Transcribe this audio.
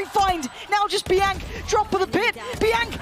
find. Now just Biank, drop of the pit. Biank